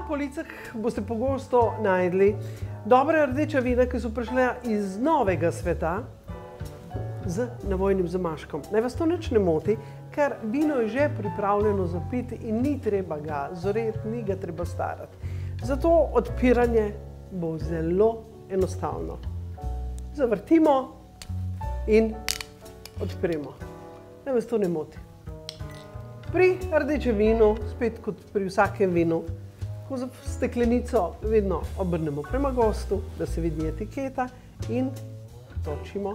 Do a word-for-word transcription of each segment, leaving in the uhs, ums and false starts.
policah boste pogosto najdli dobra rdeča vina, ki so prišla iz novega sveta z navojnim zamaškom. Naj vas to nič ne moti, ker vino je že pripravljeno za piti in ni treba ga zoreti, ni ga treba starati. Zato odpiranje bo zelo enostavno. Zavrtimo in odpremo. Naj vas to ne moti. Pri rdečem vinu, spet kot pri vsakem vinu, ko za steklenico vedno obrnemo prema gostu, da se vidi etiketa in točimo.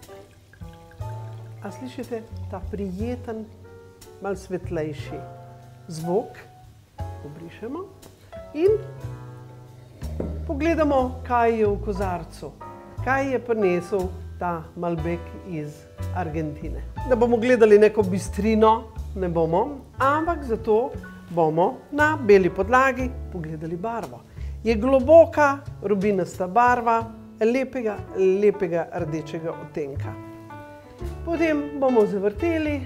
A slišite ta prijeten, malo svetlejši zvok? Obrišemo in pogledamo, kaj je v kozarcu, kaj je prinesel ta Malbec iz Argentine. Da bomo gledali neko bistrino, ne bomo, ampak zato bomo na beli podlagi pogledali barvo. Je globoka, rubinasta barva, lepega, lepega rdečega odtenka. Potem bomo zavrteli,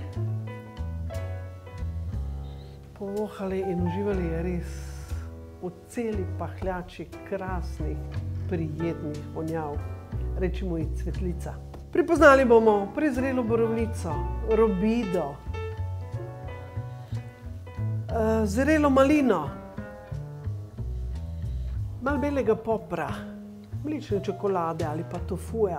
povohali in uživali res v celi pahljači krasnih, prijetnih vonjav. Rečemo ji cvetlica. Pripoznali bomo prezrelo borovnico, robido, zrelo malino, malo belega popra, mlečne čokolade ali pa tofuja.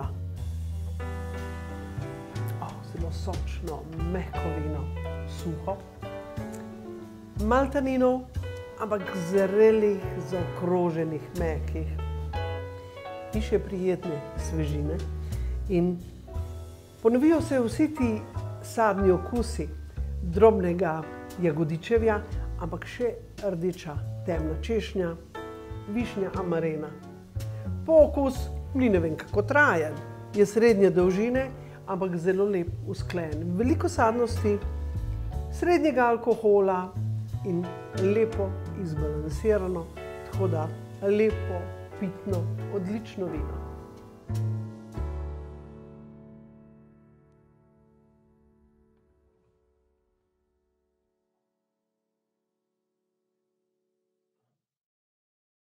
Oh, zelo sočno, mehko vino, suho. Malo taninov, ampak zrelih, zaokroženih, mehkih. Piše prijetne svežine in ponovijo se vsi ti sadni okusi drobnega jagodičevja, ampak še rdeča temna češnja, višnja amarena. Pookus ni ne vem kako trajen, je srednje dolžine, ampak zelo lep usklajen. Veliko sadnosti, srednjega alkohola in lepo izbalansirano, tako da lepo, pitno, odlično vino.